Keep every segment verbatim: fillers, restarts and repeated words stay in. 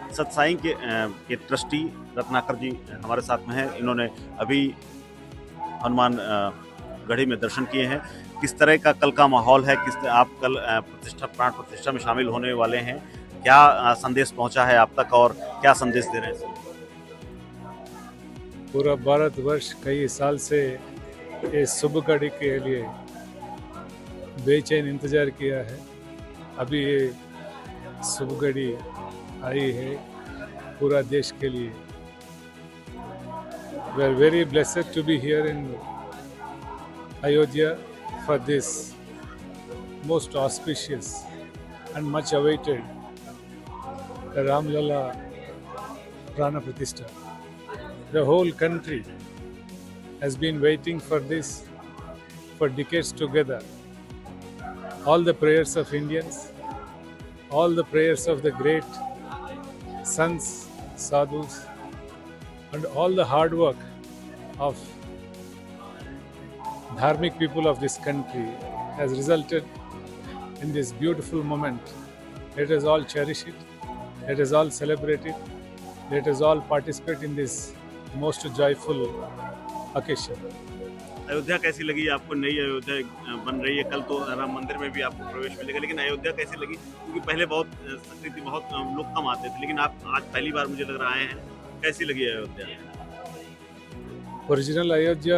सतसाई के के ट्रस्टी रत्नाकर जी हमारे साथ में हैं। इन्होंने अभी हनुमान गढ़ी में दर्शन किए हैं। किस तरह का कल का माहौल है, किस तरह आप कल प्रतिष्ठा प्राण प्रतिष्ठा में शामिल होने वाले हैं, क्या संदेश पहुंचा है आप तक और क्या संदेश दे रहे हैं? पूरा भारतवर्ष कई साल से इस शुभ घड़ी के लिए बेचैन इंतजार किया है। अभी ये शुभ घड़ी आई है पूरा देश के लिए। We are very blessed to be here in Ayodhya for this most auspicious and much awaited Ram Lalla Prana Pratishtha. The whole country has been waiting for this for decades together. All the prayers of Indians, all the prayers of the great sons, sadhus, and all the hard work of dharmic people of this country has resulted in this beautiful moment. Let us all cherish it. Let us all celebrate it. Let us all participate in this most joyful occasion. Ayodhya कैसी लगी आपको? नई अयोध्या बन रही है, कल तो राम मंदिर में भी आपको प्रवेश मिलेगा, लेकिन अयोध्या कैसी लगी? क्योंकि पहले बहुत सकती थी, बहुत लोग कम आते थे, लेकिन आप आज पहली बार मुझे लग रहा है, कैसी लगी अयोध्या? ओरिजिनल अयोध्या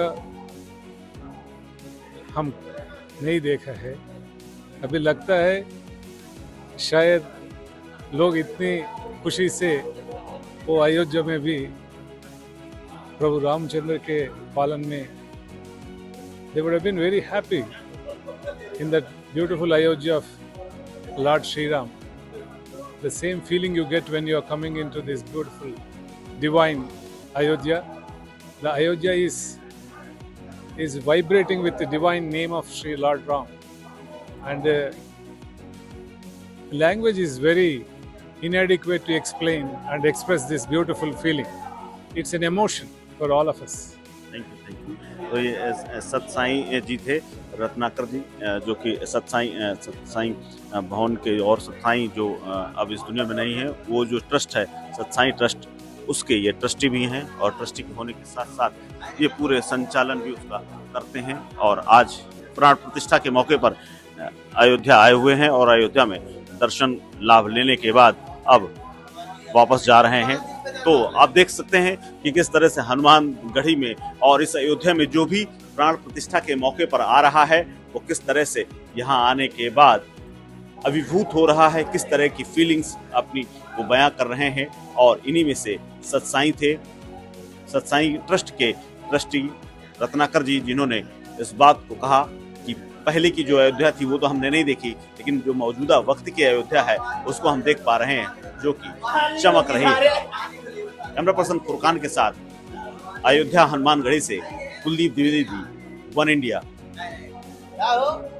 हम नहीं देखा है। अभी लगता है शायद लोग इतनी खुशी से वो अयोध्या में भी प्रभु रामचंद्र के पालन में they would have been very happy in that beautiful Ayodhya of Lord Sri Ram. The same feeling you get when you are coming into this beautiful divine Ayodhya. The Ayodhya is is vibrating with the divine name of Sri Lord Ram, and uh, language is very inadequate to explain and express this beautiful feeling. It's an emotion for all of us. Thank you thank you तो ये सतसाई जी थे, रत्नाकर जी, जो कि सतसाई सतसाई भवन के और सतसाई जो अब इस दुनिया में नहीं है, वो जो ट्रस्ट है सतसाई ट्रस्ट, उसके ये ट्रस्टी भी हैं और ट्रस्टी के होने के साथ साथ ये पूरे संचालन भी उसका करते हैं। और आज प्राण प्रतिष्ठा के मौके पर अयोध्या आए हुए हैं और अयोध्या में दर्शन लाभ लेने के बाद अब वापस जा रहे हैं। तो आप देख सकते हैं कि किस तरह से हनुमान गढ़ी में और इस अयोध्या में जो भी प्राण प्रतिष्ठा के मौके पर आ रहा है, वो किस तरह से यहाँ आने के बाद अभिभूत हो रहा है, किस तरह की फीलिंग्स अपनी वो बयां कर रहे हैं। और इन्हीं में से सतसाई थे, सतसाई ट्रस्ट के ट्रस्टी रत्नाकर जी, जिन्होंने इस बात को कहा कि पहले की जो अयोध्या थी वो तो हमने नहीं देखी, लेकिन जो मौजूदा वक्त की अयोध्या है उसको हम देख पा रहे हैं, जो कि चमक रही है। कैमरा पर्सन फुरकान के साथ अयोध्या हनुमानगढ़ी से कुलदीप द्विवेदी, वन इंडिया।